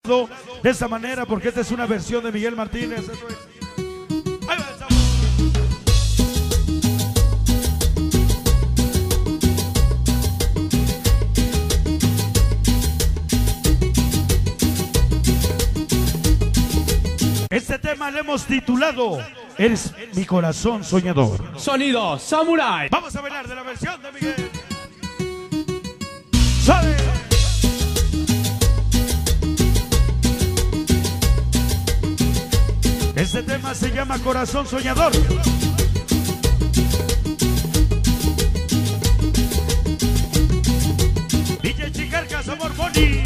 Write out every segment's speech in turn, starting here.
de esta manera porque esta es una versión de Miguel Martínez. Ahí va el sabor. Este tema le hemos titulado Eres mi corazón soñador. Sonido Samurai. Vamos a bailar de la versión de Miguel. ¡Sale! Este tema se llama Corazón Soñador. DJ Chicarcas, Amor Boni.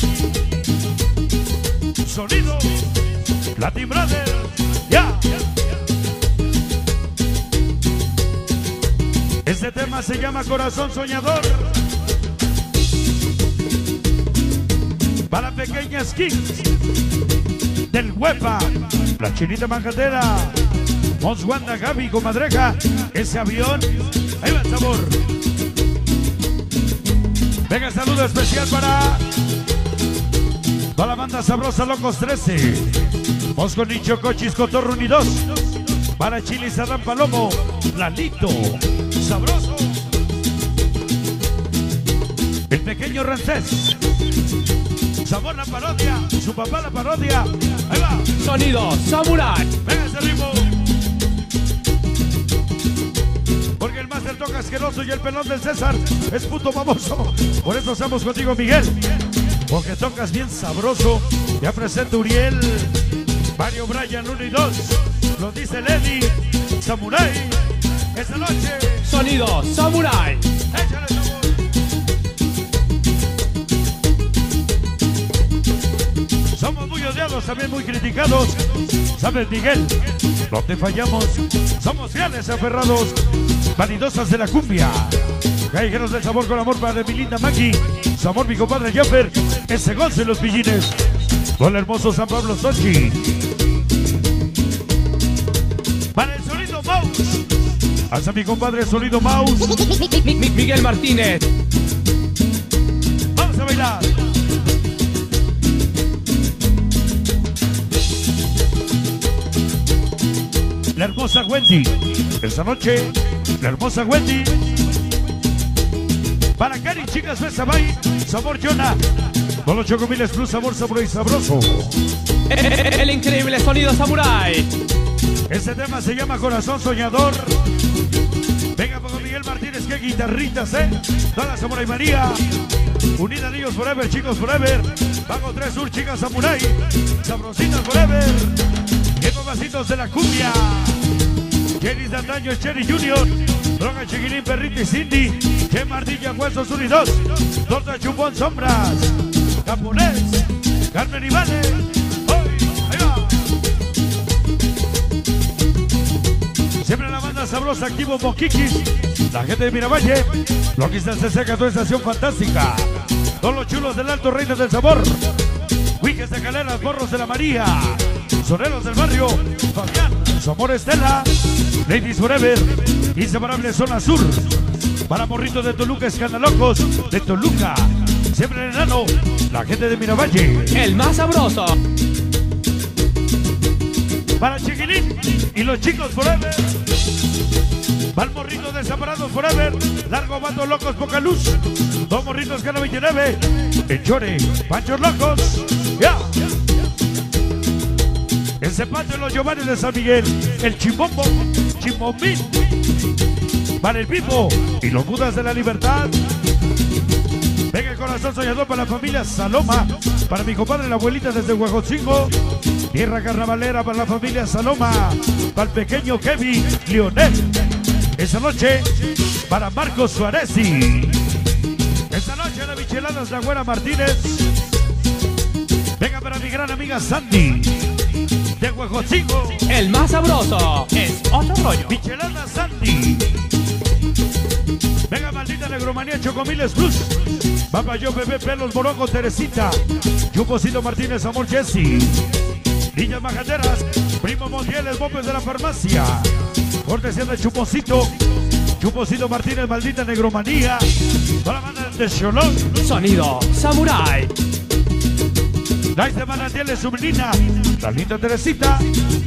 Sonido Latin Brother. Ya. Este tema se llama Corazón Soñador. Para pequeñas kings del Huepa, la Chinita Manjatera, Monswanda, Gaby, Comadreja, ese avión, ahí va el sabor. Venga, saludo especial para toda la banda sabrosa Locos 13, Mosco, Nicho, Cochis, Cotorro Unidos, para Chili, Sadam, Palomo, Lalito, Sabroso, el pequeño Rancés, Sabor la parodia, su papá la parodia. Ahí va. Sonido Samurai. Venga ese ritmo. Porque el máster toca asqueroso y el pelón del César es puto baboso. Por eso estamos contigo, Miguel. Porque tocas bien sabroso. Ya presenta Uriel, Mario, Brian, 1 y 2. Lo dice Lady, Samurai. Esta noche. Sonido Samurai. Échale sabor. Somos muy odiados, también muy criticados. ¿Sabes, Miguel? No te fallamos. Somos fieles, aferrados, vanidosas de la cumbia. Callejeros del sabor con amor para mi linda Maggie. Su amor, mi compadre Jaffer. Ese goce en los pillines. Con el hermoso San Pablo Sochi. Para el sonido Mouse. Hasta mi compadre Sonido Mouse. Miguel Martínez. Vamos a bailar. La hermosa Wendy, esta noche, la hermosa Wendy. Para Cari, chicas, Besabay, sabor Jonah. Con los Chocomiles Plus, sabor sabroso y sabroso. El increíble Sonido Samurai. Este tema se llama Corazón Soñador. Venga, con Miguel Martínez, qué guitarritas, Toda la Samurai María. Unida Niños Forever, chicos Forever. Bajo 3 Sur, chicas Samurai. Sabrositas Forever. ¡Qué vasitos de la cumbia! Jenny de antaño, Cherry Junior, Droga, Chiquilín, Perrito y Cindy, Que Mardilla, Huesos 1 y 2, Torta, Chupón, Sombras, Japonés, Carmen y Vale. ¡Ahí va! Siempre la banda sabrosa, activo Moquiquis, la gente de Miravalle, Loquistas de Seca, toda estación fantástica, todos los chulos del Alto, Reinas del Sabor, Huiques de Caleras, Borros de la María, Soneros del Barrio, Fabián, su amor Estela, Ladies Forever, Inseparable Zona Sur, para Morritos de Toluca, Escandalocos de Toluca, siempre el enano, la gente de Miravalle, El más sabroso. para Chiquilín y los chicos Forever, para Morritos Desamparados Forever, Largo Bando Locos, Poca Luz, Dos Morritos Cano 29, El Chore, Panchos Locos, ya. El Cepate de los Giovanni de San Miguel, el Chimbombo, Chimbombín, para el Pipo y los Budas de la Libertad. Venga el Corazón Soñador para la familia Saloma, para mi compadre la abuelita desde Huejotzingo, Tierra Carnavalera para la familia Saloma, para el pequeño Kevin Lionel. Esta noche para Marcos Suárez. Esta noche la Micheladas de Agüera Martínez. Venga para mi gran amiga Sandy de Huejotzingo. El más sabroso es otro rollo. Michelada Sandy. Venga, maldita Negromanía, Chocomiles Plus. Papá Yo, Bebé, Pelos, Morongo, Teresita. Chuposito Martínez, Amor Jessy. Niñas Majaderas, Primo Montiel, Bopes de la Farmacia. Cortesía de Chuposito. Chuposito Martínez, maldita Negromanía. Toda la banda de Cholón. Sonido Samurai. Nice de Manantiales, su menina, la linda Teresita.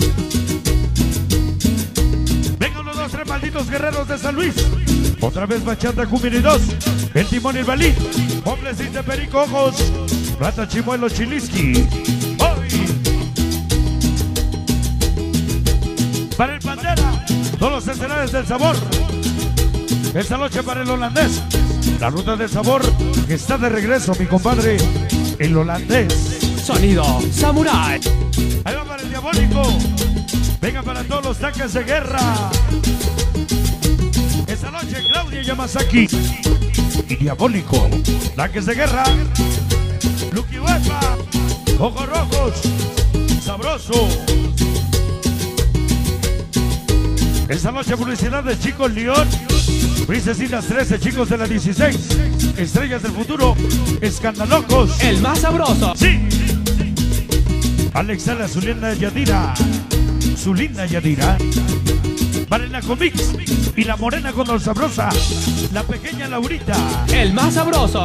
Vengan los 2, 3 malditos guerreros de San Luis. Otra vez bachata Cumiri 2, el timón y el balín. Hombres de Perico Ojos, Plata Chimuelo Chiliski. Hoy para el Bandera, todos los estelares del sabor. Esta noche para el holandés, la ruta del sabor que está de regreso, mi compadre, el holandés. Sonido Samurai. Ahí va para el diabólico. Venga para todos los tanques de guerra. Esta noche Claudia Yamasaki y Diabólico. Tanques de guerra. Lucky Huepa. Ojos rojos. Sabroso. Esta noche publicidad de Chicos León. Princesitas 13, chicos de la 16. Estrellas del futuro. Escandalocos. El más sabroso. Sí. Alexandra, su linda Yadira. Su linda Yadira. Varena Comics y la morena con la sabrosa. La pequeña Laurita. El más sabroso.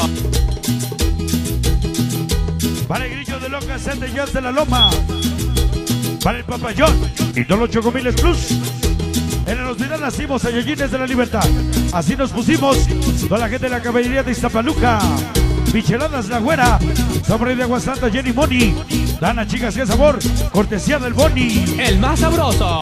Para el grillo de Loca, de Jazz de la Loma. Para el Papayón y todos los Chocomiles Plus. En el hospital nacimos a Yayines de la Libertad. Así nos pusimos toda la gente de la caballería de Iztapaluca. Micheladas La Güera. Sobre de Aguasanta, Jenny Moni. Dana, chicas, qué sabor. Cortesía del Boni. El más sabroso.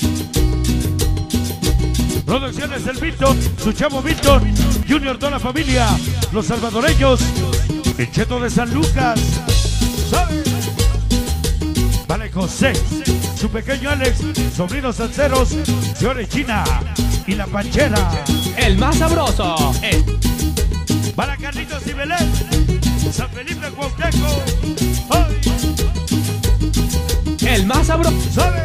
Producciones del Milton, su chavo Milton, Junior, toda la familia, los salvadoreños, el Cheto de San Lucas, ¿sabe? Vale José, su pequeño Alex, sobrinos salseros, Fiore China y la Panchera. El más sabroso. Para Carlitos y Belén, San Felipe Cuauhtémoc, ¡ay! El más sabroso. ¿Sabe?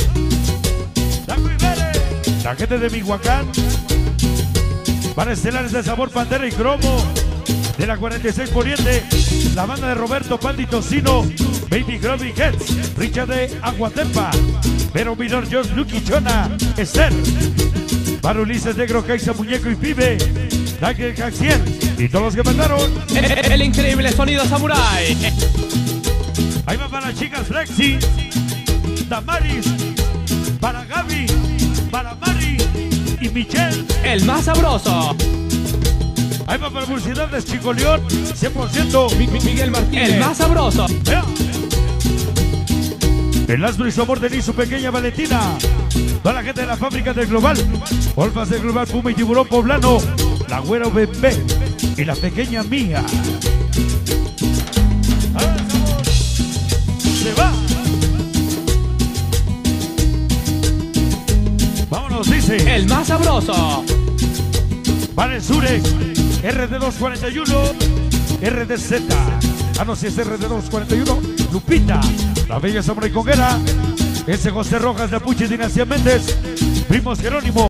La gente de Michoacán. Para estelares de sabor Pantera y Cromo. De la 46 Poniente. La banda de Roberto Paldi Tocino. Baby Grubby Heads. Richard de Aguatempa. Pero Minor Josh Lucky Chona. Esther. Para Ulises Negro, Caiza Muñeco y Pibe. Daniel Caxiel. Y todos los que mandaron. El increíble sonido Samurai. Ahí va para las chicas Flexi. Damaris. Para Gaby. Para Mari y Michelle. El más sabroso. Ahí va para publicidad de Chico León, 100%. Miguel Martínez. El más sabroso. ¡Vea! El Asbro y su amor de su pequeña Valentina. Toda la gente de la fábrica del Global. Olfas del Global, Puma y Tiburón Poblano. La Güera Bebé y la pequeña Mía. Se va. Vámonos, dice. El más sabroso. Para el Surex, RD241, RDZ. Ah, no, si es RD241, Lupita, la bella Samurai Conguera, ese José Rojas de Apuche, Dinastía Méndez, Primos Jerónimo.